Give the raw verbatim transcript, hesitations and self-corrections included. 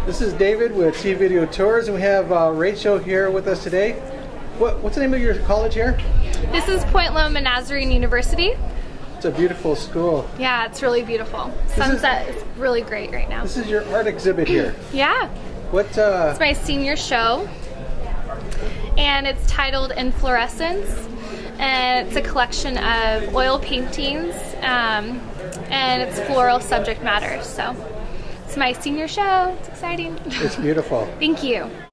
This is David with TVideoTours, and we have uh, Rachel here with us today. What, what's the name of your college here? This is Point Loma Nazarene University. It's a beautiful school. Yeah, it's really beautiful. Sunset is, is really great right now. This is your art exhibit here. Yeah. What? Uh, it's my senior show, and it's titled Inflorescence, and it's a collection of oil paintings, um, and it's floral subject matter. So it's my senior show. It's exciting. It's beautiful. Thank you.